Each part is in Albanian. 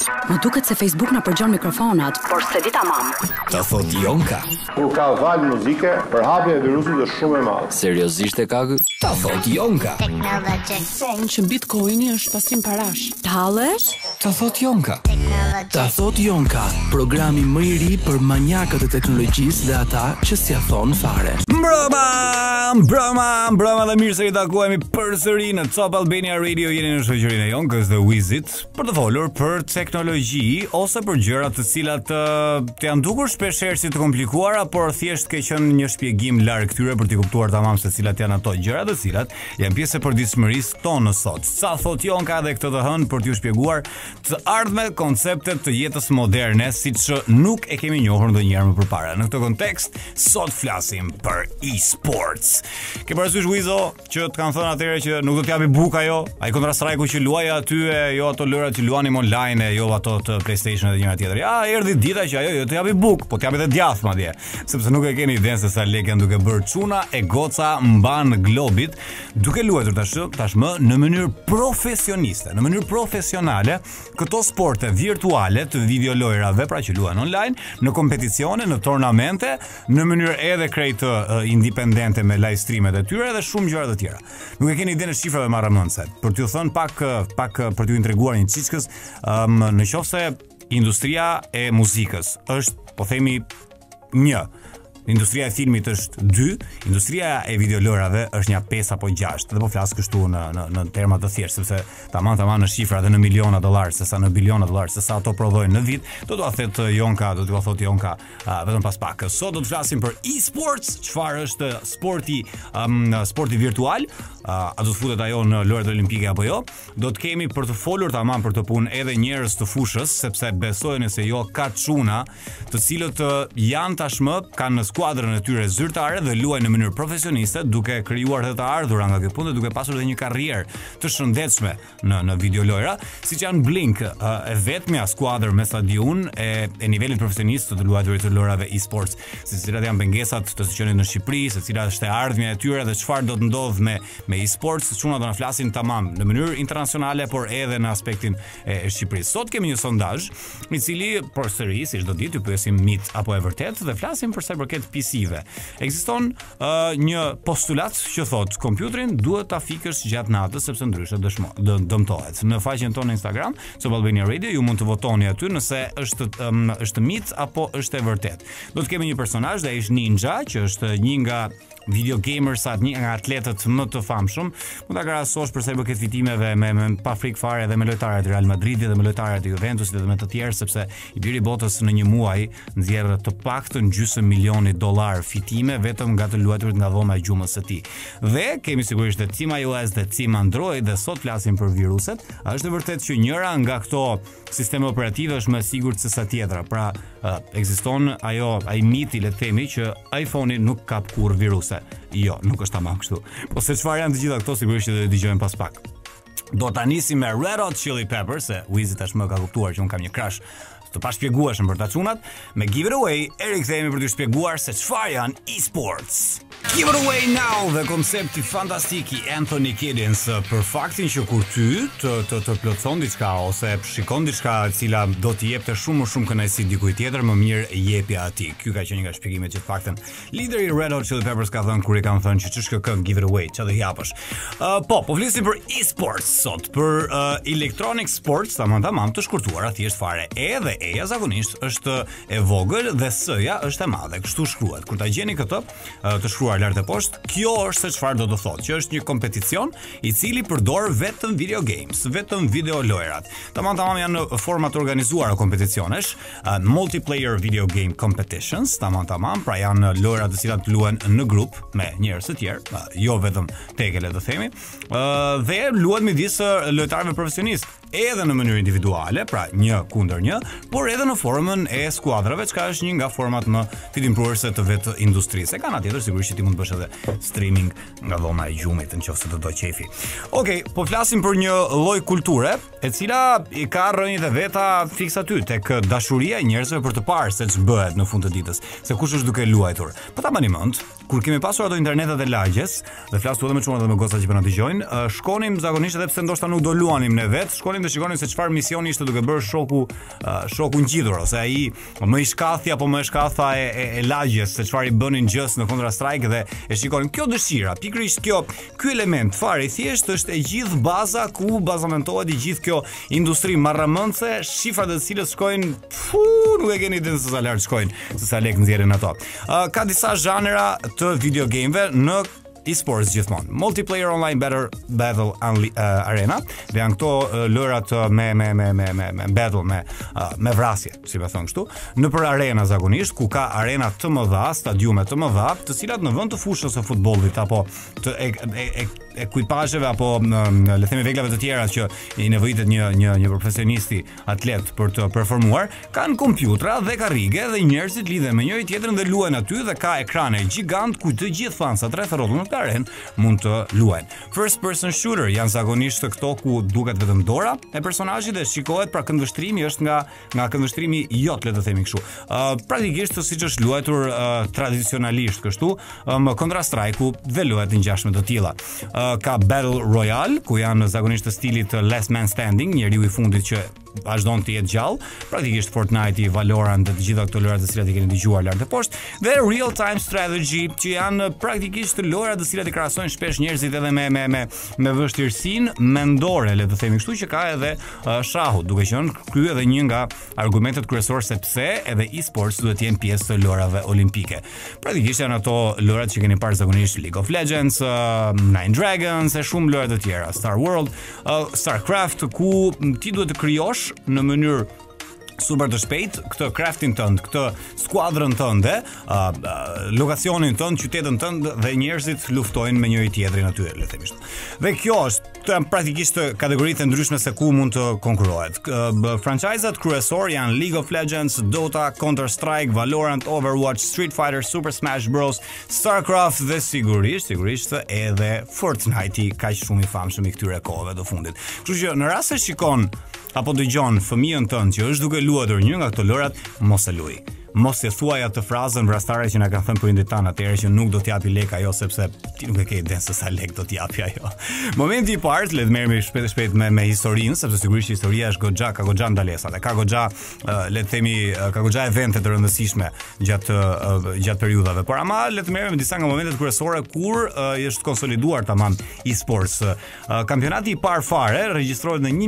Më duket se Facebook na përgjon mikrofonat, por se di tamam. Ta thot Jonka. Kur ka val muzike, përhapja e virusit është shumë e madhe. Seriozisht e ka ky? Ta thot Jonka. Thonë që Bitcoini është pasim parash. Tallesh? Ta thot Jonka. Ta thot Jonka, programi më i ri për manjakët e teknologjisë dhe ata që s'ia thon fare. Mbrëma dhe mirë se i takuemi përsëri në Top Albania Radio. Jeni në shoqërinë e Jonkës dhe Wizit për të folur për teknologji ose për gjëra të cilat të janë dukur shpeshherë si të komplikuara, por thjesht ke qenë një shpjegim larg këtyre për të kuptuar tamam se cilat janë ato gjëra të cilat janë pjesë e përditshmërisë tonë sot. Sa thot Jonka dhe këtë të hënë për t'ju shpjeguar të ardhme konceptet të jetës moderne, siç nuk e kemi njohur ndonjëherë më përpara. Në këtë kontekst, sot flasim për e-sports. Ke parasysh Wizo që të kanë thënë atëherë që nuk do t'japi buk ajo, ai Counter Strike që luaj aty, jo ato lërat që luanim online, jo ato të PlayStation dhe njëra tjetër. Ja, erdhi dita që ajo jo të japi buk, po t'japi edhe djath madje, sepse nuk e keni idenë se sa lekë janë duke bërë çuna e goca mban globit, duke luajtur tashmë në mënyrë profesioniste, në mënyrë profesionale këto sporte virtuale të videolojrave, pra që luajnë online, në kompeticione, në tornamente, në mënyrë edhe krejt independente me live streamet e tyre dhe shumë gjëra të tjera. Nuk e keni idenë në shifrave marrëmendse. Për t'ju thënë pak për t'ju intreguar një çiçkës, në qoftë se industria e muzikës është, po themi, 1. Industria e filmit është 2, industria e videolojrave është një 5 apo 6. Dhe po flas kështu në terma të thjeshtë, sepse tamam në shifra dhe në miliona dollar, sesa në biliona dollar, sesa ato prodhojnë në vit. Do t'ua thotë Jonka, vetëm pas pak. Sot do të flasim për e-sports, çfarë është sporti virtual, a do të futet ajo në lojrat olimpike apo jo. Do të kemi për të folur tamam për të punë edhe njerëz të fushës, sepse besojeni se jo ka çuna, të cilët janë tashmë kanë në skuadrën e tyre zyrtare dhe luajnë në mënyrë profesioniste, duke krijuar të ardhura nga kjo punë, duke pasur edhe një karrierë të shëndetshme në videolojra, siç janë Blink, e vetmja skuadër me stadion e nivelit profesionist të luajturit të lojrave e-sports, se cilat janë pengesat të sqenit në Shqipëri, se cila është e ardhmja e tyre dhe çfarë do të ndodh me e-sports, çuna do na flasin tamam në mënyrë internacionale, por edhe në aspektin e Shqipërisë. Sot kemi një sondazh, i cili përsëri, siç do ditë, ju pyesim mit apo e vërtet dhe flasim për sa i përket PC-ve. Ekziston një postulat që thot kompjuterin duhet ta fikësh gjatë natës sepse ndryshe dëmtohet. Në faqen tonë Instagram, Top Albania Radio, ju mund të votoni aty nëse është mit apo është e vërtet. Do të kemi një personazh, ai është Ninja, që është një nga video gamersat, një nga atletët më të famshëm. Mund ta krahasosh për sa i përket fitimeve me pa frikë fare edhe me lojtarët e Real Madridit dhe me lojtarët e Juventusit dhe me të tjerë, sepse i biri botës në një muaj nxjerr të paktën gjysmë milioni dollar fitime vetëm nga të luajturit nga dhoma e gjumës së tij. Dhe kemi sigurisht dhe Team iOS dhe Team Android, dhe sot flasim për viruset. A është e vërtet që njëra nga këto sisteme operative është më e sigurt se sa tjetra? Pra, ekziston ai miti, le të themi, që iPhone-i nuk ka kurrë viruse. Jo, nuk është tamam kështu. Po se çfarë janë të gjitha këto, sigurisht do të dëgjojmë pas pak. Do ta nisim me Red Hot Chili Peppers, se Wizi tashmë ka kuptuar që un kam një crush të pashpjegueshëm për ta çunat. Me Give It Away, kthehemi për t'ju shpjeguar se çfarë janë e-sports. Give It Away Now, dhe koncepti fantastik i Anthony Kiddins për faktin që kur ty të plotson diçka ose shikon diçka e cila do t'i jepte shumë më shumë kënaqësi dikujt tjetër, më mirë jepja atij. Ky ka qenë një nga shpjegimet që të paktën lideri i Red Hot Chili Peppers ka thënë kur i kanë thënë që ç'është kjo këngë Give It Away, ç'a do japësh. Po flisim për e-sports sot, për electronic sports, tamam të shkurtuara thjesht fare. Edhe E-ja zakonisht është e vogël dhe S-ja është e madhe. Kështu shkruhet. Kur ta gjeni këtë të shkruar lart e poshtë, kjo është se çfarë do të thotë, që është një kompeticion i cili përdor vetëm video games, vetëm video lojrat. Tamam janë në forma të organizuara kompeticionesh, multiplayer video game competitions, tamam, pra janë lojra të cilat luhen në grup me njerëz të tjerë, jo vetëm tek le të themi, dhe luhet midis lojtarëve profesionistë. Edhe në mënyrë individuale, pra 1 kundër 1, por edhe në formën e skuadrave, çka është një nga format më fitimprurëse të vetë industrisë. E kanë tjetër sigurisht që ti mund të bësh edhe streaming nga dhoma e gjumit nëse të do qefi. Okej, po flasim për një lloj kulture e cila i ka rrënjët e veta fiks aty tek dashuria e njerëzve për të parë se ç'bëhet në fund të ditës, se kush është duke luajtur. Po ta mbani mend kur kemi pasur ato internetet e lagjes, dhe flas edhe me çuna dhe me goca që po na dëgjojnë, shkonim zakonisht edhe pse ndoshta nuk do luanim ne vet, shkonim dhe shikonim se çfarë misioni ishte duke bërë shoku ngjitur, ose ai më i shkathi apo më e shkatha e lagjes, se çfarë i bënin gjës në Counter Strike dhe e shikonim. Kjo dëshira, pikërisht ky element fare i thjesht është e gjithë baza ku bazamentohet i gjithë kjo industri marramëndse, shifrat e cilës shkojnë, nuk e keni idën se sa lart shkojnë, se sa lek nxjerrin ato. Ka disa zhanra të videogameve në e-sports gjithmonë. Multiplayer online battle arena, dhe janë këto lojrat me battle, me vrasje, si më thon kështu, në për arena zakonisht, ku ka arena të mëdha, stadiume të mëdha, të cilat në vend të fushës së futbollit apo të ekuipazheve apo le të themi veglave të tjera që i nevojitet një profesionisti atlet për të performuar, kanë kompjutra dhe karrige dhe njerëzit lidhen me njëri tjetrin dhe luajnë aty, dhe ka ekrane gjigant ku të gjithë fansat rreth rrotull në arenë mund të luajnë. First person shooter janë zakonisht këto ku duket vetëm dora e personazhit dhe shikohet, pra këndvështrimi është nga këndvështrimi jot, le të themi kështu. Praktikisht siç është luajtur tradicionalisht kështu, Counter Strike-u dhe lojat e ngjashme të tilla. Ka Battle Royale, ku janë zakonisht të stilit Last Man Standing, njeriu i fundit që vazhdon të jetë gjallë, praktikisht Fortnite, Valorant dhe të gjitha këto lojra të cilat i keni dëgjuar lart e poshtë, dhe Real Time Strategy, që janë praktikisht lojra të cilat i krahasojnë shpesh njerëzit edhe me vështirësinë mendore, le të themi kështu, që ka edhe shahu, duke qenë ky edhe një nga argumentet kryesorë se pse edhe e-sports duhet të jenë pjesë të lojrave olimpike. Praktikisht janë ato lojrat që keni parë zakonisht, League of Legends, Nine Dragons e shumë lojra të tjera, Star World, Starcraft, ku ti duhet të krijosh në mënyrë super të shpejt këtë craftin tënd, këtë skuadrën tënde, lokacionin tënd, qytetin tënd, dhe njerëzit luftojnë me njëri tjetrin aty, le të themi kështu. Dhe kjo është praktikisht kategoritë ndryshme se ku mund të konkurohet. Franchise-at kryesor janë League of Legends, Dota, Counter Strike, Valorant, Overwatch, Street Fighter, Super Smash Bros, Starcraft dhe sigurisht edhe Fortnite, kaq shumë i famshëm i këtyre kohëve të fundit. Kështu që në rast se shikon apo dëgjon fëmijën tënd që është duke luajtur një nga këto lojrat, mos e luaj. Mos e thuaj atë frazën vrastare që na kanë thënë prindërit tanë atëherë që nuk do t'japi lek ajo sepse ti nuk e ke idenë se sa lek do t'japi ajo. Momenti i parë, le të merremi shpejt me historinë, sepse sigurisht historia është ka goxha ndalesa dhe ka goxha, le të themi, ka goxha evente të rëndësishme gjatë periudhave. Por ama le të merremi me disa nga momentet kryesore kur është konsoliduar tamam e-sports. Kampionati i parë fare regjistrohet në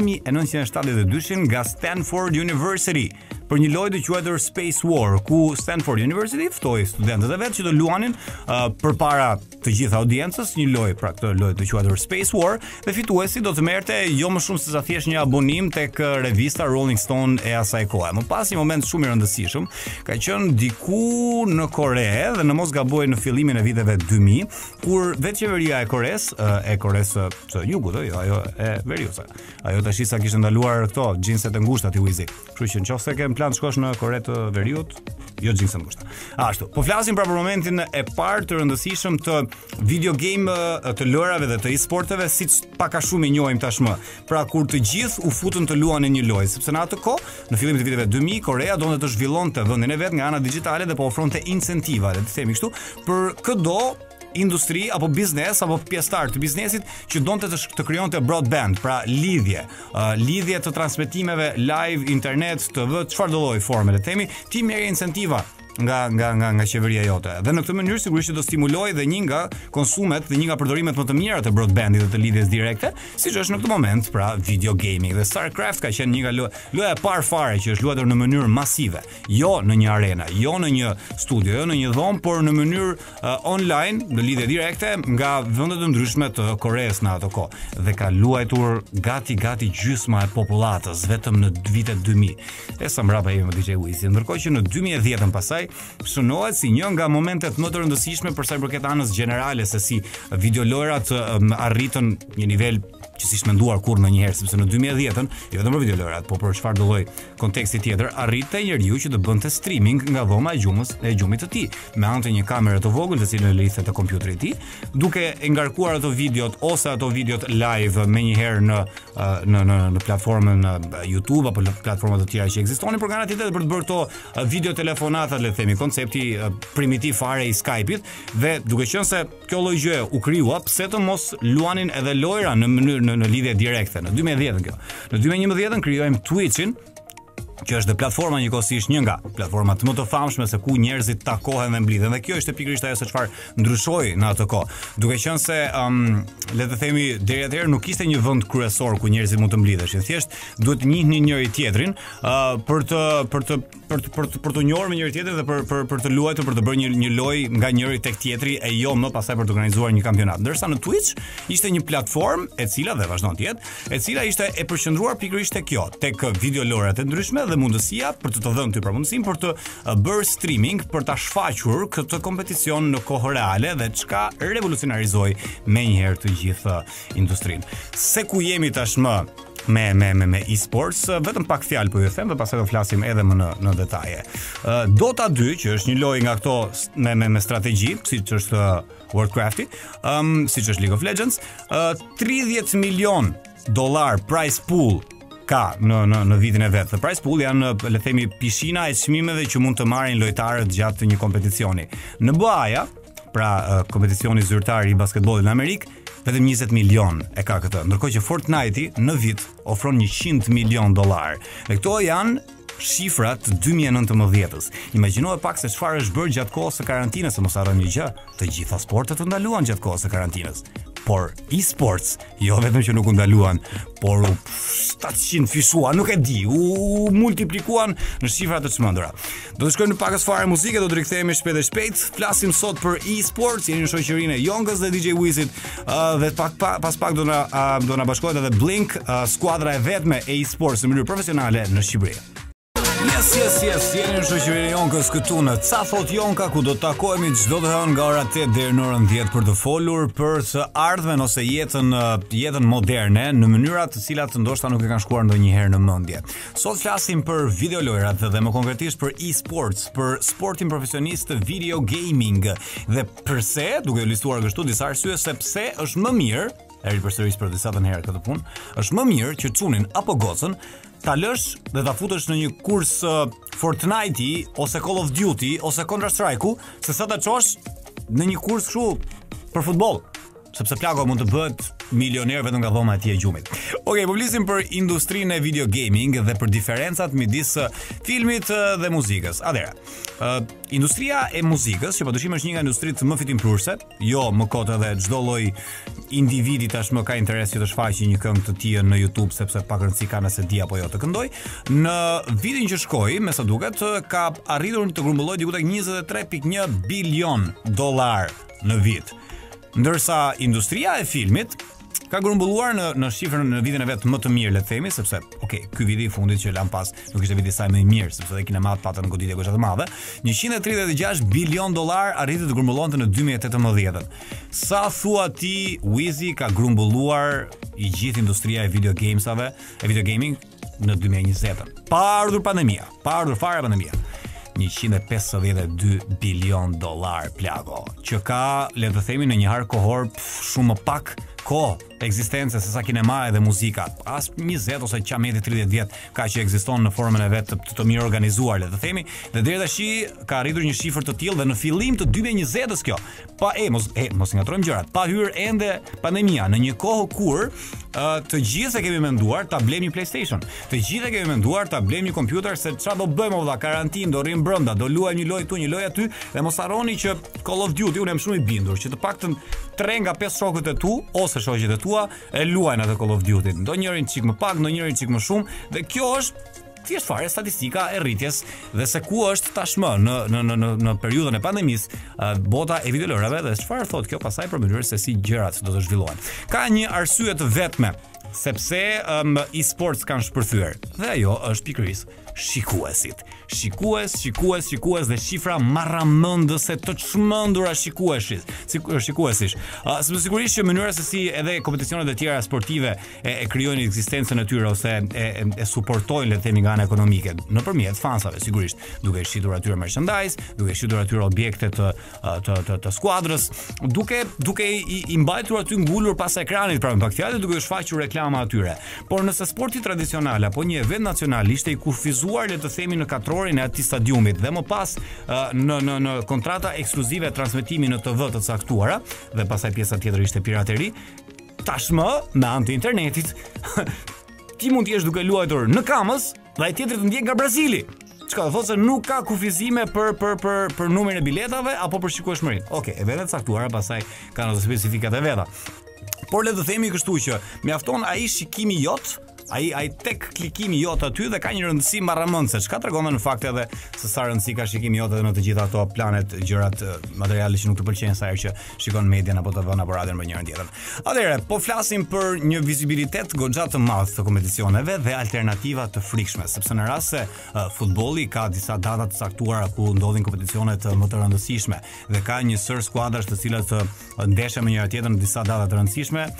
1972 nga Stanford University për një lojë të quajtur Space War, ku Stanford University ftoi studentët e vet që të luanin përpara të gjithë audiencës një lojë, pra këtë lojë të quajtur Space War, dhe fituesi do të merrte jo më shumë se sa thjesht një abonim tek revista Rolling Stone e asaj kohe. Më pas një moment shumë i rëndësishëm ka qenë diku në Kore, dhe në mos gaboj në fillimin e viteve 2000, kur vetë qeveria e Koresë së Jugut, ajo e Veriut. Ajo tash sa kishte ndaluar këto xhinset e ngushta ti Wizi. Kështu që nëse ke plan të shkosh në Kore të Veriut, jo xhinset e ngushta. Ashtu. Po flasim pra për momentin e parë të rëndësishëm të video game, të lojrave dhe të e-sporteve, siç pak a shumë i njohim tashmë. Pra kur të gjithë u futën të luanin një lojë, sepse në atë kohë, në fillim të viteve 2000, Korea donte të zhvillonte vendin e vet nga ana digjitale dhe po ofronte incentiva, le të themi kështu, për çdo industri apo biznes apo pjesëtar të biznesit që donte të krijonte broadband, pra lidhje të transmetimeve live, internet, TV, çfarë do lloj forme, le të themi, ti merr incentiva nga qeveria jote. Dhe në këtë mënyrë sigurisht do stimuloj dhe një nga konsumet dhe një nga përdorimet më të mira të broadbandit dhe të lidhjes direkte, siç është në këtë moment pra video gaming. Dhe Starcraft ka qenë një nga loja e parë fare që është luajtur në mënyrë masive, jo në një arena, jo në një studio, jo në një dhomë, por në mënyrë online, në lidhje direkte nga vende të ndryshme të Koreas në ato kohë. Dhe ka luajtur gati gjysma e popullatës vetëm në vitet 2000. E sa mbrapa jemi me DJ Wizi. Ndërkohë që në 2010 pasaj shënohet si një nga momentet më të rëndësishme për sa i përket anës gjenerale, se si videolojrat arritën një nivel që si shmenduar kur ndonjëherë, sepse në 2010-ën, jo vetëm për videolojrat, po për çfarë do lloj konteksti tjetër, arrite njeriu që të bënte streaming nga dhoma e gjumit të tij, me anë të një kamere të vogël të cilën e lidhte te kompjuterit i tij, duke e ngarkuar ato videot ose ato videot live menjëherë në platformën YouTube apo platforma të tjera që ekzistonin, por nga ana tjetër për të bërë këto video telefonata, le të themi, koncepti primitiv fare i Skype-it, dhe duke qenë se kjo lloj gjëje u krijua, pse të mos luanin edhe lojra në mënyrë në lidhje direkte. Në 2010-ën kjo. Në 2011-ën krijojmë Twitch-in, që është platforma njëkohësisht një nga platformat më të famshme se ku njerëzit takohen dhe mblidhen. Dhe kjo ishte pikërisht ajo se çfarë ndryshoi në atë kohë. Duke qenë se le të themi deri atëherë nuk ishte një vend kryesor ku njerëzit mund të mblidheshin. Thjesht duhet të njihnin njëri tjetrin për të njohur me njëri tjetrin dhe për të luajtur, për të bërë një lojë nga njëri tek tjetri e jo më pastaj për të organizuar një kampionat. Ndërsa në Twitch ishte një platformë e cila dhe vazhdon të jetë, e cila ishte e përqendruar pikërisht tek kjo, tek videolojrat e ndryshme dhe mundësia për të dhënë ty mundësinë për të bërë streaming, për ta shfaqur këtë kompeticion në kohë reale dhe çka revolucionarizoi menjëherë të gjithë industrinë. Se ku jemi tashmë me e-sports, vetëm pak fjalë po ju them dhe pastaj do flasim edhe më në detaje. Dota 2, që është një lojë nga këto me strategji, siç është Warcrafti, siç është League of Legends, $30 milion prize pool ka në vitin e vet. The prize pool janë, le të themi, pishina e çmimeve që mund të marrin lojtarët gjatë një kompeticioni. Në BA-ja, pra kompeticioni zyrtar i basketbollit në Amerikë, vetëm 20 milion e ka këtë, ndërkohë që Fortnite në vit ofron $100 milion. Dhe këto janë shifrat 2019-s. Imagjino pak se çfarë është bërë gjatë kohës së karantinës, se mos harroni një gjë, të gjitha sportet u ndaluan gjatë kohës së karantinës. Por e-sports, jo vetëm që nuk u ndaluan, por 700 fishuan, nuk e di, u multiplikuan në shifra të çmendura. Do të shkojmë në pakës fare muzike, do të rikthehemi shpejt e shpejt. Flasim sot për e-sports, jeni në shoqërinë e Yonkës dhe DJ Wizit, dhe pas pak do na bashkohet edhe Blink, skuadra e vetme e e-sports në mënyrë profesionale në Shqipëri. Yes, jeni në shoqërinë e Jonkës këtu në Ca Thot Jonka, ku do të takohemi çdo të hënë nga ora 8 deri në orën 10 për të folur për të ardhmen ose jetën moderne në mënyra të cilat ndoshta nuk e kanë shkuar ndonjëherë në mendje. Sot flasim për videolojrat dhe më konkretisht për e-sports, për sportin profesionist të video gaming dhe përse, duke listuar kështu disa arsye se pse është më mirë, përsëris për disa herë këtë punë, është më mirë që çunin apo gocën ta lësh dhe ta futesh në një kurs Fortnite ose Call of Duty ose Counter Strike-u, se sa ta çosh në një kurs kështu për futboll, sepse plago mund të bëhet milioner vetëm nga dhoma e tij e gjumit. Okej, po flisim për industrinë e video gaming dhe për diferencat midis filmit dhe muzikës. Atëherë, industria e muzikës, që padyshim është një nga industritë më fitimprurse, jo më kot edhe çdo lloj individi tashmë ka interes që të shfaqë një këngë të tij në YouTube, sepse pak rëndësi ka nëse di apo jo të këndoj. Në vitin që shkoi, me sa duket, ka arritur të grumbullojë diku tek $23.1 bilion në vit. Ndërsa industria e filmit ka grumbulluar në shifrën në vitin e vet më të mirë, le të themi, sepse ky vit i fundit që lan pas nuk ishte viti i saj më i mirë, sepse edhe kinemat patën në goditje goxha të mëdha. $136 bilion arriti të grumbullonte në 2018-ën. Sa thua ti, Wizi, ka grumbulluar i gjithë industria e video gamesave, e video gaming në 2020-ën? Pa ardhur pandemia, pa ardhur fare pandemia. $152 bilion plago, që ka, le të themi, në një harë kohor shumë më pak kohë ekzistencë se sa kinema dhe muzika. As 20 ose qameti 30 vjet ka që ekziston në formën e vet të mirë organizuar, le të themi, dhe deri tash ka arritur një shifër të tillë dhe në fillim të 2020-s kjo. Pa mos ngatrojmë gjërat. Pa hyrë ende pandemia, në një kohë kur të gjithë e kemi menduar ta blejmë një PlayStation. Të gjithë e kemi menduar ta blejmë një kompjuter, se çfarë do bëjmë valla, karantinë, do rrim brenda, do luajmë një lojë këtu, një lojë aty, dhe mos harroni që Call of Duty, unë jam shumë i bindur që të paktën 3 nga 5 shokët e tu ose shoqjet e tua e luajnë atë Call of Duty. Ndonjërin çik më pak, ndonjërin çik më shumë, dhe kjo është thjesht fare statistika e rritjes dhe se ku është tashmë në periudhën e pandemisë bota e videolojrave dhe çfarë thotë kjo pasaj për mënyrën se si gjërat do të zhvillohen. Ka një arsye të vetme sepse e-sports kanë shpërthyer. Dhe ajo është pikërisht shikuesit. Shikues dhe shifra marramendëse të çmendura shikuesish. Sepse sigurisht që mënyra se si edhe kompeticionet e tjera sportive e krijojnë ekzistencën e tyre ose e suportojnë, le të themi, nga ana ekonomike nëpërmjet fansave, sigurisht, duke shitur atyre merchandise, duke shitur atyre objekte të skuadrës, duke i mbajtur aty ngulur pas ekranit, pra me pak fjalë duke shfaqur reklama atyre. Por nëse sporti tradicional apo një event nacional ishte i kufizuar, le të themi, në katrorin e atij stadiumit dhe më pas në kontrata ekskluzive transmetimi në TV të caktuara dhe pastaj pjesa tjetër ishte pirateri, tashmë me anë të internetit ti mund të jesh duke luajtur në Kamës dhe ai tjetri të ndjek nga Brazili. Çka do thotë se nuk ka kufizime për numrin e biletave apo për shikueshmërinë. Okej, eventet caktuara pastaj kanë ato specifikat e veta. Por le të themi kështu që mjafton ai shikimi jot, ai tek klikimi jot aty dhe ka një rëndësi marramendse. Çka tregon në fakt edhe se sa rëndësi ka shikimi jot edhe në të gjitha ato planet, gjërat, materiale që nuk të pëlqejnë sa herë që shikon median apo TV apo radion për njërin tjetrin. Atëherë, po flasim për një vizibilitet goxha të madh të kompeticioneve dhe alternativa të frikshme, sepse në rast se futbolli ka disa data të caktuara ku ndodhin kompeticione më të rëndësishme dhe ka një sër skuadrash të cilat ndeshen me njëra tjetrën në disa data të rëndësishme,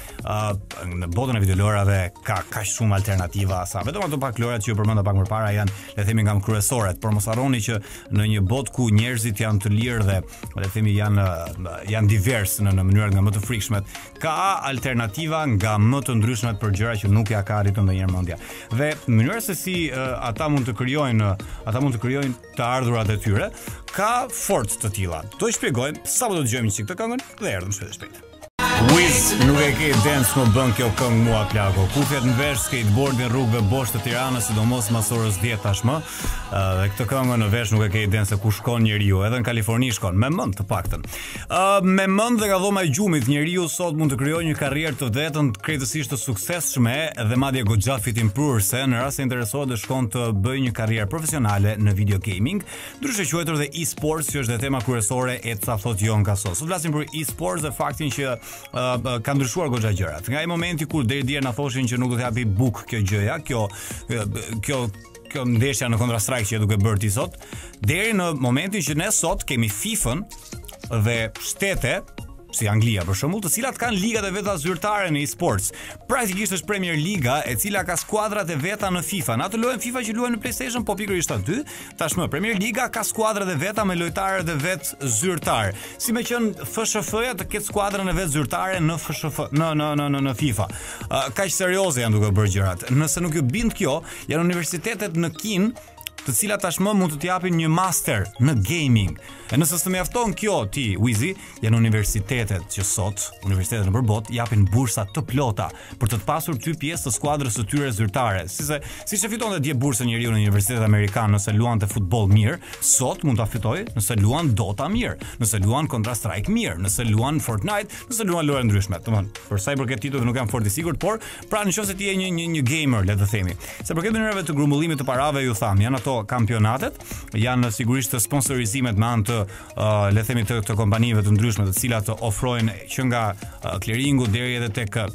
në botën e videolorave ka kaq shumë alternativa sa vetëm ato pak lorat që ju përmenda pak më parë janë, le të themi, nga kryesoret, por mos harroni që në një botë ku njerëzit janë të lirë dhe le të themi janë divers në mënyra nga më të frikshmet, ka alternativa nga më të ndryshmet për gjëra që nuk ja ka arritur ndonjëherë mendja. Dhe mënyra se si ata mund të krijojnë të ardhurat e tyre, ka forcë të tilla. Do të shpjegojmë sapo do të dëgjojmë një çik të këngën dhe erdhëm shpejt. Wiz, nuk e ke dance më bën kjo këngë mua plako. Kufjet në vesh, skateboard në rrugëve bosh të Tiranës, sidomos mas orës 10 tashmë. Dhe këtë këngë në vesh nuk e ke dance ku shkon njeriu, edhe në Kaliforni shkon, me mend të paktën. Me mend dhe nga dhoma e gjumit, njeriu sot mund të krijojë një karrierë të vetën, krejtësisht të suksesshme dhe madje goxha fitimprurse në rast se interesohet dhe shkon të bëjë një karrierë profesionale në video gaming, ndryshe quajtur dhe e-sports, që është dhe tema kryesore e ca thot Jon Kaso. Sot flasim për e-sports dhe faktin që ka ndryshuar goxha gjërat. Nga ai momenti kur deri dje na thoshin që nuk do të japi buk kjo gjëja, kjo ndeshja në Counter Strike që e duke bërë ti sot, deri në momentin që ne sot kemi FIFA-n dhe shtete si Anglia për shembull, të cilat kanë ligat e veta zyrtare në e-sports. Praktikisht është Premier Liga, e cila ka skuadrat e veta në FIFA. Në atë lojën FIFA që luajnë në PlayStation, po pikërisht aty, tashmë Premier Liga ka skuadrat e veta me lojtarët e vet zyrtar. Si me qenë FSHF-ja të ketë skuadrën e vet zyrtare në FSHF, në FIFA. Kaq serioze janë duke bërë gjërat. Nëse nuk ju bind kjo, janë universitetet në Kin, të cilat tashmë mund të t'japin një master në gaming. E nëse s'të mjafton kjo ti, Wizi, janë universitetet që sot, universitetet në përbot, japin bursa të plota për të pasur ty pjesë të skuadrës së tyre zyrtare. Siç e fiton dhe dje bursën njeriu në Universitetin Amerikan nëse luan të futboll mirë, sot mund ta fitojë nëse luan Dota mirë, nëse luan Counter Strike mirë, nëse luan Fortnite, nëse luan lojë ndryshme. Domethënë, për sa i përket titullit nuk jam fort i sigurt, por pra nëse ti je një gamer, le të themi. Se përket mënyrave të grumbullimit të parave, ju tham, janë ato kampionatet, janë sigurisht të sponsorizimet me anë të le themi të kompanive të ndryshme, të cilat ofrojnë që nga clearingu deri edhe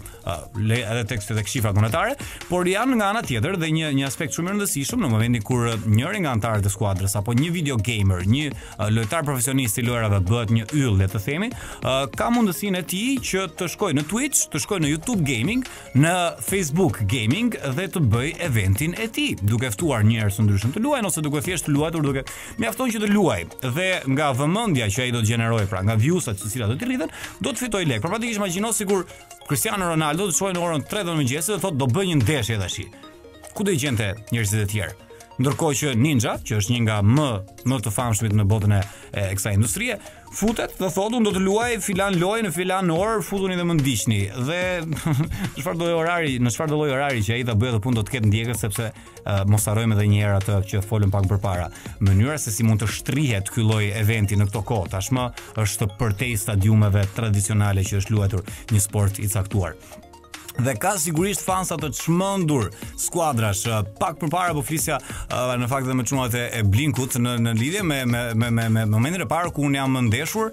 tek shifrat monetare, por janë nga ana tjetër dhe një aspekt shumë i rëndësishëm në momentin kur njëri nga anëtarët e skuadrës apo një video gamer, një lojtar profesionist i lojrave bëhet një yll, le të themi, ka mundësinë e tij që të shkojë në Twitch, të shkojë në YouTube Gaming, në Facebook Gaming dhe të bëj eventin e tij, duke ftuar njerëz të ndryshëm të luajnë ose duke thjesht luajtur, duke mjafton që të luaj dhe nga vëmendja që ai do të gjenerojë, pra nga views-at të cilat do të rriten, do të fitojë lek. Por praktikisht imagjino sikur Cristiano Ronaldo të shkojë në orën 3 të mëngjesit dhe thotë do bëj një ndeshje tash. Ku do i gjente njerëzit e tjerë? Ndërkohë që Ninja, që është një nga më të famshmit në botën e kësaj industrie, futet dhe thotë unë do të luaj filan lojë në filan orë, futuni dhe më ndiqni. Dhe në çfarë do lloj orari që ai ta bëjë atë punë do të ketë ndjekës, sepse mos harrojmë edhe një herë atë që folëm pak përpara. Mënyra se si mund të shtrihet ky lloj eventi në këto kohë tashmë është përtej stadiumeve tradicionale që është luajtur një sport i caktuar. Dhe ka sigurisht fansa të çmendur skuadrash. Pak përpara po flisja në fakt dhe me çunat e Blinkut në lidhje me momentin e parë ku unë jam ndeshur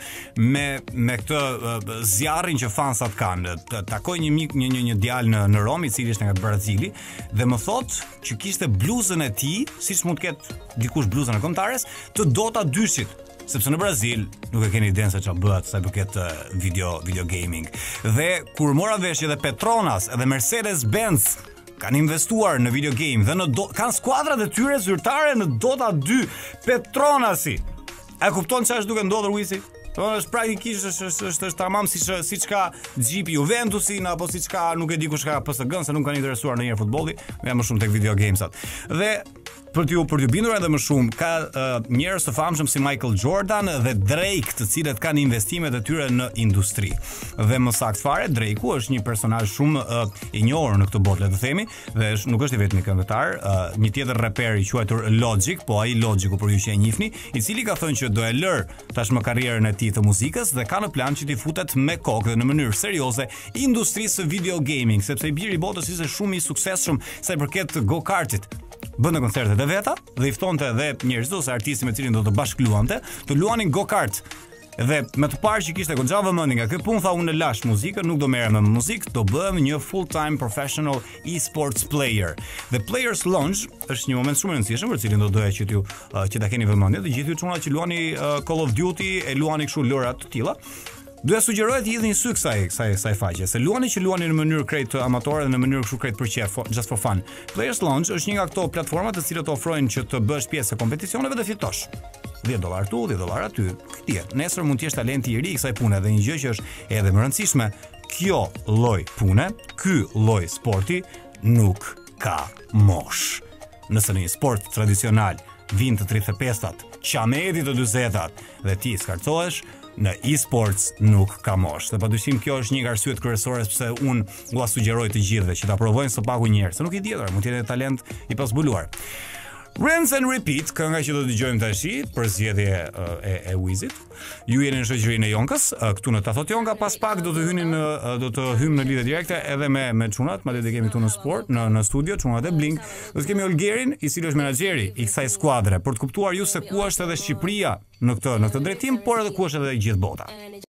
me këtë zjarrin që fansat kanë. Takoj një mik, një djalë në Rom, i cili është nga Brazili, dhe më thotë që kishte bluzën e tij, siç mund të ketë dikush bluzën e kombëtares, të Dota 2-shit. Sepse në Brazil nuk e keni idenë se çfarë bëhet sa i përket video gaming. Dhe kur mora vesh edhe Petronas edhe Mercedes-Benz kanë investuar në video game dhe kanë skuadrat e tyre zyrtare në Dota 2, Petronasi. A kupton çfarë është duke ndodhur Wizi? Është praktikisht është tamam siç ka Jeep Juventusi apo siç ka nuk e di kush ka PSG, se nuk kanë interesuar ndonjëherë futbolli, më shumë tek video gamesat. Dhe për t'ju bindur edhe më shumë, ka njerëz të famshëm si Michael Jordan dhe Drake, të cilët kanë investimet e tyre në industri. Dhe më saktë fare, Drake-u është një personazh shumë i njohur në këtë botë, le të themi, dhe nuk është i vetmi këngëtar, një tjetër raper i quajtur Logic, po ai Logic-u për ju që e njihni, i cili ka thënë që do e lër tashmë karrierën e tij të muzikës dhe ka në plan që t'i futet me kokë dhe në mënyrë serioze industrisë së video gaming, sepse i biri i botës ishte shumë i suksesshëm sa i përket go-kartit. Bënte koncertet e veta dhe i ftonte edhe njerëz ose artistë me cilin do të bashkëluante, të luanin go-kart. Dhe me të parë që kishte goxha vëmendje nga kjo punë, tha unë lash muzikën, nuk do merrem me muzikë, do bëhem një full-time professional e-sports player. The Players Lounge është një moment shumë i rëndësishëm për cilin do doja që ta keni vëmendje, të gjithë ju çuna që luani Call of Duty, e luani kështu lëra të tilla. Doja sugjeroj të hidhni sy kësaj faqe, se luani në mënyrë krejt amatore dhe në mënyrë kështu krejt për qef, just for fun. Players Lounge është një nga këto platforma të cilët ofrojnë që të bësh pjesë e kompeticioneve dhe fitosh. $10 tu, $10 aty. Nesër mund të jesh talenti i ri i kësaj pune dhe një gjë që është edhe më rëndësishme, kjo lloj pune, ky lloj sporti nuk ka mosh. Nëse në një sport tradicional vijnë të 35-tat, qameti të 40-tat dhe ti skarcohesh, në e-sports nuk ka mosh. Dhe padyshim kjo është një nga arsyet kryesore pse unë ua sugjeroj të gjithëve që ta provojnë së paku një herë, se nuk i dietër, mund të jetë talent i pasbuluar. Rinse and Repeat, kënga që do të dëgjojmë tash për zgjedhje e Wizit. Ju jeni në shoqërinë e Jonkës, këtu në Ta Thot Jonka, pas pak do të hyjmë në lidhje direkte edhe me çunat, madje do kemi këtu në sport, në studio çunat e Blink. Do të kemi Olgerin, i cili është menaxheri i kësaj skuadre, për të kuptuar ju se ku është edhe Shqipëria në këtë drejtim, por edhe ku është edhe gjithë bota.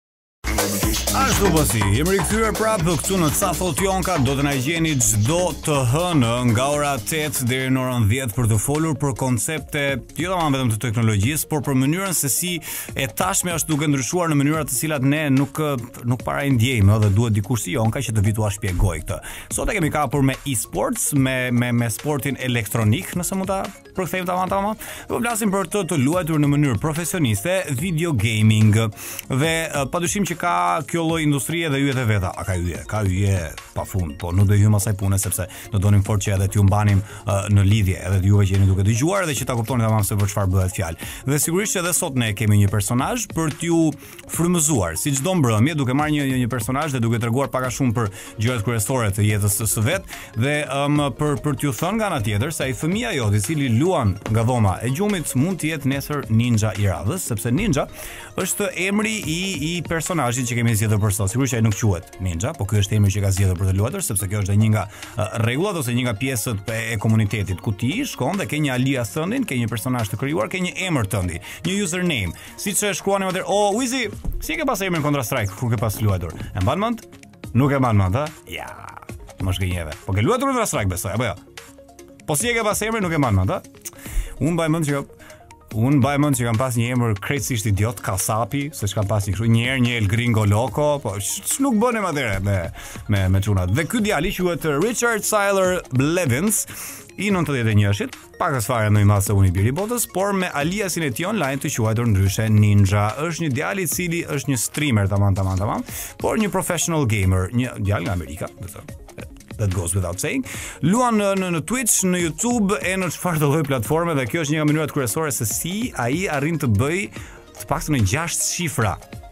Ashtu pasi, jemi rikthyer prapë këtu në Ca Thot Jonka, do të na gjeni çdo të hënë nga ora 8 deri në orën 10 për të folur për koncepte jo vetëm të teknologjisë, por për mënyrën se si e tashme është duke ndryshuar në mënyra të cilat ne nuk para i ndjejmë, dhe duhet dikush si Jonka që të vi t'ua shpjegoj këtë. Sot e kemi kapur me e-sports, me sportin elektronik, nëse mund ta përkthejmë tamam. Do flasim për të luajtur në mënyrë profesioniste video gaming. Dhe padyshim që ka kjo lloj industrie dhe yjet e veta. A ka yje pafund, po nuk do hyjmë asaj pune sepse do donim fort që edhe t'ju mbanim në lidhje, edhe juve që jeni duke dëgjuar dhe që ta kuptoni tamam se për çfarë bëhet fjalë. Dhe sigurisht që edhe sot ne kemi një personazh për t'ju frymëzuar, si çdo mbrëmje, duke marrë një personazh dhe duke treguar pak a shumë për gjërat kryesore të jetës së vet dhe për t'ju thënë nga ana tjetër se ai fëmia jot i cili luan nga dhoma e gjumit mund të jetë nesër ninja i radhës, sepse ninja është emri i personazhit që kemi zgjedhur për sot. Sigurisht ai nuk quhet ninja, po ky është emri që ka zgjedhur për të luajtur, sepse kjo është një nga rregullat ose një nga pjesët e komunitetit ku ti shkon dhe ke një alias tëndin, ke një personazh të krijuar, ke një emër tëndi, një username. Siç e shkruani atë, Wizi, si ke pas emrin Counter Strike kur ke pas luajtur? E mban mend? Nuk e mban mend, ha? Ja, mos gënjeve. Po ke luajtur Counter Strike besoj, apo jo? Po si e ke pas emrin, nuk e mban mend, ha? Unë mbaj mend që kam pas një emër krejtësisht idiot, Kasapi, se çka pas një kështu, një herë një El Gringo Loco, po nuk bënim atëre me çunat. Dhe ky djali quhet Richard Siler Blevins, i 91-shit, pak as fare më i madh se unë i biri botës, por me aliasin e tij online të quajtur ndryshe Ninja. Është një djalë i cili është një streamer tamam, por një professional gamer, një djalë nga Amerika, do të thotë. That goes without saying. Luan në Twitch, në YouTube e në çfarë lloj platforme dhe kjo është një nga mënyrat kryesore se si ai arrin të bëj të paktën 6 shifra.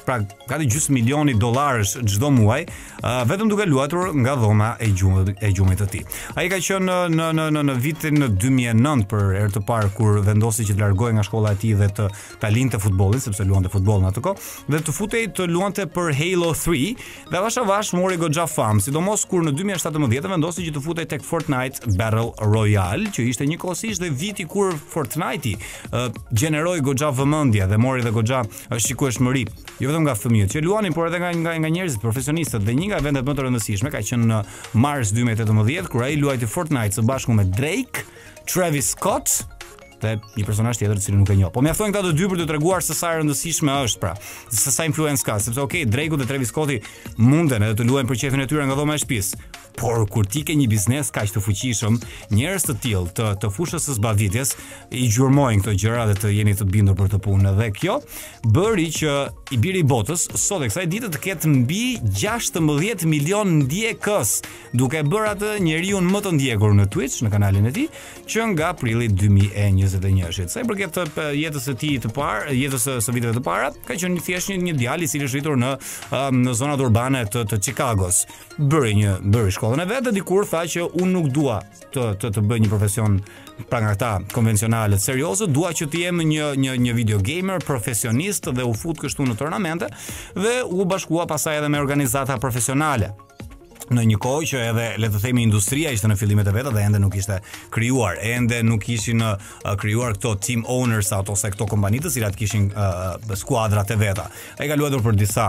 pra gati gjysmë milioni dollarësh çdo muaj, vetëm duke luajtur nga dhoma e gjumit të tij. Ai ka qenë në vitin 2009 për herë të parë kur vendosi që të largohej nga shkolla e tij dhe ta linte futbollin, sepse luante futboll në atë kohë, dhe të futej të luante për Halo 3 dhe avash mori goxha famë, sidomos kur në 2017 vendosi që të futej tek Fortnite Battle Royale, që ishte njëkohësisht dhe viti kur Fortnite gjeneroi goxha vëmendje dhe mori dhe goxha shikueshmëri, jo vetëm nga fëmijët që luanin, por edhe nga njerëzit profesionistët. Dhe një nga vendet më të rëndësishme ka qenë në mars 2018 kur ai luajti Fortnite së bashku me Drake, Travis Scott dhe një personazh tjetër i cili nuk e njoh. Po mjaftojnë këta të dy për të treguar se sa e rëndësishme është, pra, se sa influencë ka, sepse okay, Drake dhe Travis Scotti munden edhe të luajnë për qefin e tyre nga dhoma e shtëpisë. Por kur ti ke një biznes kaq të fuqishëm, njerëz të tillë të fushës së zbavitjes i gjurmojnë këto gjëra dhe të jeni të bindur për të punë. Dhe kjo bëri që i biri i botës sot e kësaj dite të ketë mbi 16 milion ndjekës, duke bërë atë njeriu më të ndjekur në Twitch, në kanalin e tij, që nga prilli 2021. Sa i përket jetës së tij të parë, jetës së viteve të para, ka qenë thjesht një djalë i cili është rritur në zonat urbane të Chicagos. Bëri shkollën e vet dhe dikur tha që unë nuk dua të bëj një profesion pra nga këta konvencionale serioze, dua që të jem një video gamer profesionist dhe u fut kështu në turnamente dhe u bashkua pasaj edhe me organizata profesionale. Në një kohë që edhe le të themi industria ishte në fillimet e veta dhe ende nuk ishte krijuar, ende nuk ishin krijuar këto team owners ose këto kompani të cilat kishin skuadrat e veta. Ai ka luajtur për disa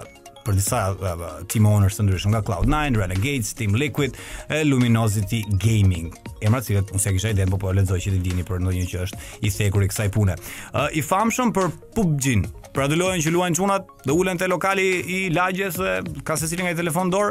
team owners të ndryshëm, nga Cloud9, Renegades, Team Liquid, Luminosity Gaming. Emra të cilat unë s'e kisha iden, po lexoj që ti dini për ndonjë që është i thekur i kësaj pune. I famshëm për PUBG-n, për atë lojën që luajnë çunat dhe ulen te lokali i lagjes dhe ka secili nga i telefon dorë,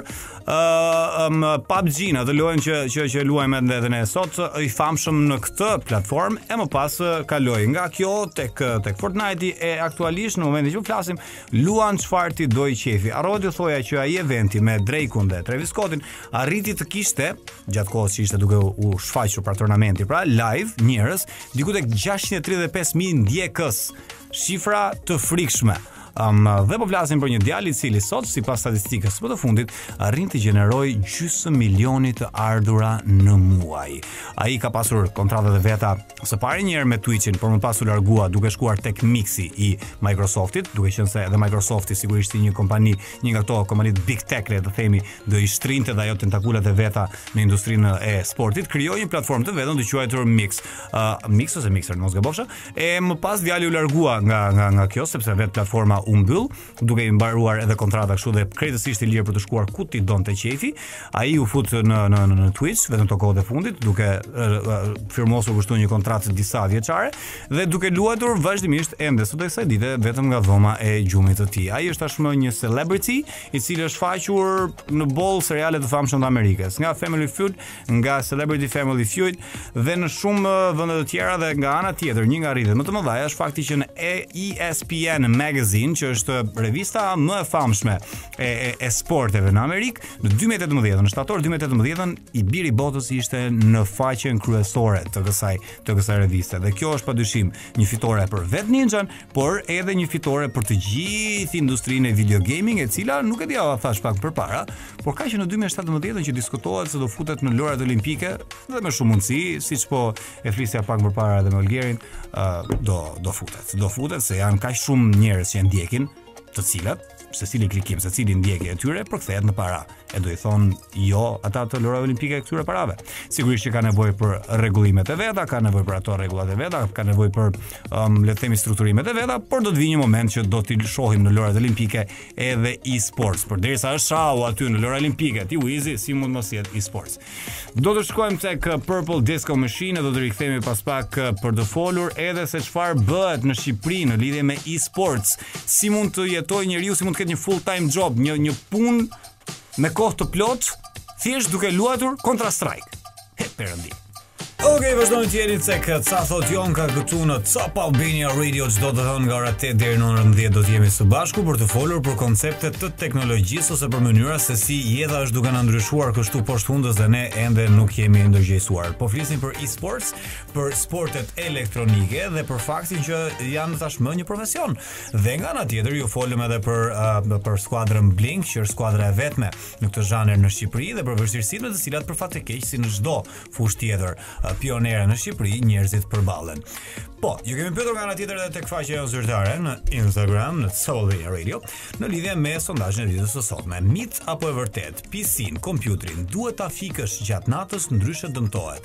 PUBG-n, atë lojën që luajmë edhe ne sot, i famshëm në këtë platformë, e më pas kaloi nga kjo tek Fortnite e aktualisht në momentin që flasim luan çfarë ti doj qefi. Arroti thoja që ai eventi me Drake-un dhe Travis Scottin arriti të kishte gjatë kohës që ishte duke u shfaqur për turnamenti, pra live njerëz diku tek 635.000 ndjekës, shifra të frikshme. Dhe po flasim për një djalë i cili sot, sipas statistikës së fundit, arrin të gjenerojë gjysmë milioni të ardhura në muaj. Ai ka pasur kontratat e veta së pari një herë me Twitch-in, por më pas u largua duke shkuar tek mixi i Microsoftit, duke qenë se edhe Microsofti sigurisht një kompani, një nga ato kompanitë big tech, le të themi, do i shtrinte dhe ajo tentakulat e veta në industrinë e sportit, krijoi një platformë të vetëm të quajtur Mix. Mix ose Mixer, mos gabofsha. E më pas djali u largua nga kjo sepse vetë platforma u mbyll, duke i mbaruar edhe kontrata kështu dhe krejtësisht i lirë për të shkuar ku ti donte qefi. Ai u fut në Twitch vetëm to kohët e fundit, duke firmosur kështu një kontratë disa vjeçare dhe duke luajtur vazhdimisht ende sot e kësaj dite vetëm nga dhoma e gjumit të tij. Ai është tashmë një celebrity i cili është faqur në boll seriale të famshëm të Amerikës, nga Family Feud, nga Celebrity Family Feud dhe në shumë vende të tjera. Dhe nga ana tjetër, një nga rritjet më të mëdha është fakti që në ESPN Magazine, që është revista më e famshme e sporteve në Amerikë, në 2018, në shtator 2018, i biri botës ishte në faqen kryesore të kësaj reviste. Dhe kjo është padyshim një fitore për vetë Ninjan, por edhe një fitore për të gjithë industrinë e video gaming, e cila nuk e di a thash pak përpara, por ka që në 2017 që diskutohet se do futet në lojrat olimpike dhe me shumë mundësi, siç po e flisja pak përpara edhe me Olgerin, do futet se janë kaq shumë njerëz që ndjekin, të cilat secili klikim, secili ndjekje e tyre përkthehet në para. E do i thon jo ata të lojrave olimpike këtyre parave. Sigurisht që ka nevojë për rregullimet e veta, ka nevojë për ato rregullat e veta, ka nevojë për le të themi strukturimet e veta, por do të vijë një moment që do t'i shohim në lojrat olimpike edhe e-sports. Përderisa është shau aty në lojrat olimpike, ti Wizi si mund mos jetë e-sports. Do të shkojmë tek Purple Disco Machine, do të rikthehemi pas pak për të folur edhe se çfarë bëhet në Shqipëri në lidhje me e-sports. Si mund të jetojë njeriu, si mund të ketë një full time job, një punë me kohë të plot, thjesht duke luajtur Counter Strike. Perëndi. Okej, vazhdojmë të jeni cek, sa thot Jonka këtu në Top Albania Radio, çdo të thënë nga ora 8 deri në orën 10 do të jemi së bashku për të folur për koncepte të teknologjisë ose për mënyra se si jeta është duke na ndryshuar kështu poshtë hundës dhe ne ende nuk jemi ndërgjegjësuar. Po flisim për e-sports, për sportet elektronike dhe për faktin që janë tashmë një profesion. Dhe nga ana tjetër ju folëm edhe për skuadrën Blink, që është skuadra e vetme në këtë zhanër në Shqipëri dhe për vështirësitë të cilat për fat të keq si në çdo fushë tjetër pionere në Shqipëri njerëzit përballen. Po, ju kemi pyetur nga ana tjetër edhe tek faqja jonë zyrtare në Instagram në Top Albania Radio në lidhje me sondazhin e ditës së sotme. Mit apo e vërtet, PC-n, kompjuterin duhet ta fikësh gjatë natës, ndryshe dëmtohet.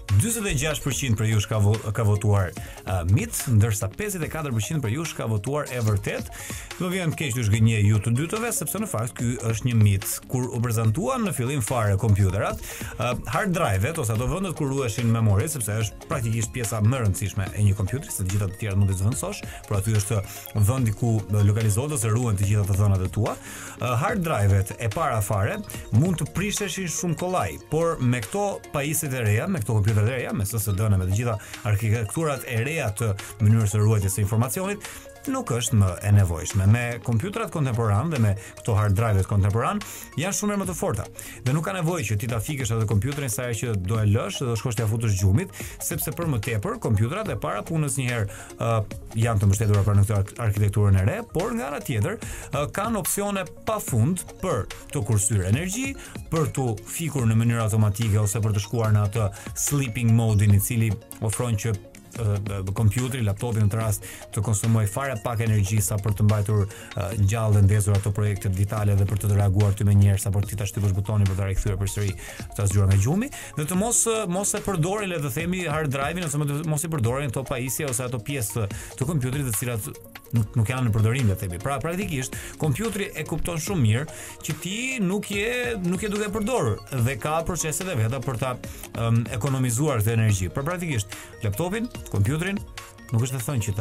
46% për jush ka votuar mit, ndërsa 54% për jush ka votuar e vërtet. Do vjen keq të zgënjej ju të dytëve sepse në fakt ky është një mit. Kur u prezantuan në fillim fare kompjuterat, hard drive-et ose ato vendet ku ruheshin memori, sepse është praktikisht pjesa më e rëndësishme e një kompjuteri, se të gjitha të tjerat mund të zvendësosh, por aty është vendi ku lokalizohet ose ruhen të gjitha të dhënat e tua. Hard drive-et e para fare mund të prisheshin shumë kollaj, por me këto pajisjet e reja, me këto kompjuterat e reja, me SSD-n, me të gjitha arkitekturat e reja të mënyrës së ruajtjes së informacionit, nuk është më e nevojshme. Me kompjuterat kontemporan dhe me këto hard drive-et kontemporan janë shumë më të forta. Dhe nuk ka nevojë që ti ta fikësh atë kompjuterin sa herë që do e lësh dhe do shkosh t'ia futësh gjumit, sepse për më tepër kompjuterat e para punës një herë janë të mbështetura për në këtë arkitekturën e re, por nga ana tjetër kanë opsione pafund për të kursyer energji, për të fikur në mënyrë automatike ose për të shkuar në atë sleeping mode-in i cili ofron që kompjuteri, laptopi në të rast të konsumoj fare pak energji sa për të mbajtur gjallë dhe ndezur ato projektet vitale dhe për të reaguar ty menjëherë sa për ti ta shtypësh butonin për ta rikthyer përsëri ta zgjuar nga gjumi dhe të mos e përdorin, le të themi, hard drive-in ose mos i përdorin ato pajisje ose ato pjesë të kompjuterit të cilat nuk janë në përdorim, le të themi. Pra praktikisht kompjuteri e kupton shumë mirë që ti nuk je duke përdorur dhe ka proceset e veta për ta ekonomizuar këtë energji. Pra praktikisht laptopin, kompjuterin nuk është të thënë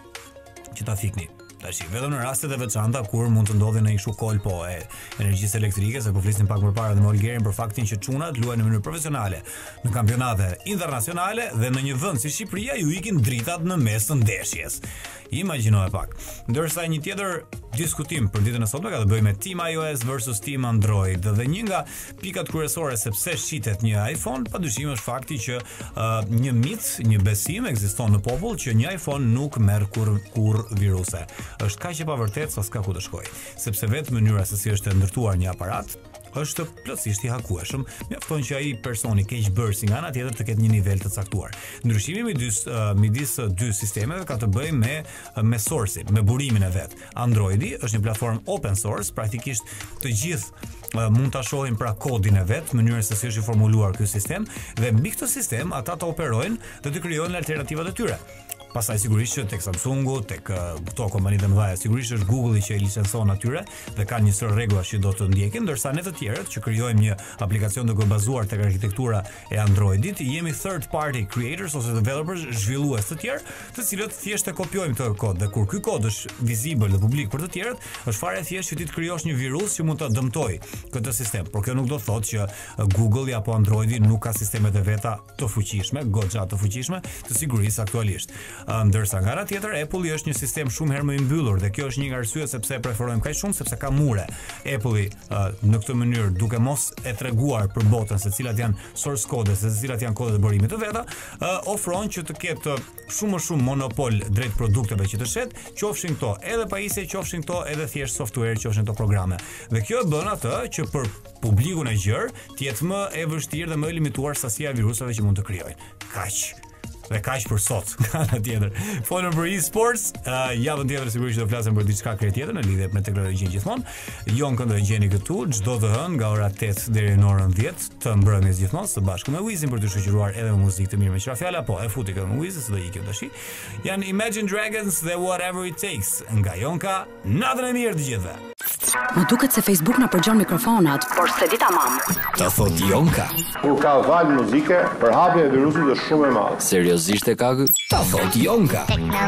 që ta fikni. Tash, vetëm në rastet e veçanta kur mund të ndodhi në një kështu kolpo e energjisë elektrike, se po flisnim pak më parë dhe me Olgerin për faktin që çunat luajnë në mënyrë profesionale në kampionate internacionale dhe në një vend si Shqipëria ju ikin dritat në mes të ndeshjes. Imagjinoje pak. Ndërsa një tjetër diskutim për ditën e sotme ka të bëjë me Team iOS versus Team Android dhe një nga pikat kryesore sepse shitet një iPhone, padyshim është fakti që një mit, një besim ekziston në popull që një iPhone nuk merr kur viruse. Është kaq e pavërtetë sa s'ka ku të shkojë, sepse vetë mënyra se si është ndërtuar një aparat është plotësisht i hakueshëm, mjafton që ai personi keqbërësi nga ana tjetër të ketë një nivel të caktuar. Ndryshimi midis dy sistemeve ka të bëjë me source-in, me burimin e vet. Androidi është një platformë open source, praktikisht të gjithë mund ta shohin pra kodin e vet, mënyrën se si është i formuluar ky sistem dhe mbi këtë sistem ata ta operojnë dhe të krijojnë alternativat e tyre. Pastaj sigurisht që tek Samsungu, tek këto kompanitë e mëdha, sigurisht është Google-i që i licencon atyre dhe kanë një sër rregullash që do të ndjekin, ndërsa ne të tjerët që krijojmë një aplikacion duke bazuar tek arkitektura e Androidit, jemi third party creators ose developers, zhvillues të tjerë, të cilët thjesht e kopjojmë këtë kod dhe kur ky kod është visible dhe publik për të tjerët, është fare thjesht që ti të krijosh një virus që mund ta dëmtojë këtë sistem. Por kjo nuk do të thotë që Google-i apo Androidi nuk ka sistemet e veta të fuqishme, goxha të fuqishme të sigurisë aktualisht. Ndërsa nga ana tjetër Apple-i është një sistem shumë herë më i mbyllur dhe kjo është një nga arsyet sepse e preferojmë kaq shumë, sepse ka mure. Apple-i në këtë mënyrë duke mos e treguar për botën se cilat janë source code, se cilat janë kodet e burimit të veta, ofron që të ketë shumë më shumë monopol drejt produkteve që të shet, qofshin këto edhe pajisje, qofshin këto edhe thjesht software, qofshin këto programe. Dhe kjo e bën atë që për publikun e gjerë të jetë më e vështirë dhe më e limituar sasia e virusave që mund të krijojnë. Kaq. Dhe kaq për sot, nga ana tjetër. Folëm për e-sports, javën tjetër sigurisht do flasim për diçka tjetër në lidhje me teknologjinë gjithmonë. Jonkën do e gjeni këtu çdo të hënë nga ora 8 deri në orën 10 të mbrëmjes gjithmonë së bashku me Wizin për të shoqëruar edhe me muzikë të mirë me qira fjala, po e futi këtë me Wizin se do ikim tash. Janë Imagine Dragons dhe Whatever It Takes nga Jonka. Natën e mirë të gjithëve. Më duket se Facebook na përgjon mikrofonat, por s'e di tamam. Ta thot Jonka. Kur ka valë muzike, përhapja e virusit është shumë e madhe. Seriozisht e ka ky? Ta thot Jonka.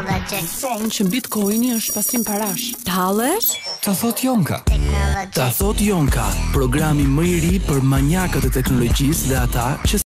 Thonë që Bitcoini është pasim parash. Tallesh? Ta thot Jonka. Ta thot Jonka, programi më i ri për manjakët e teknologjisë dhe ata që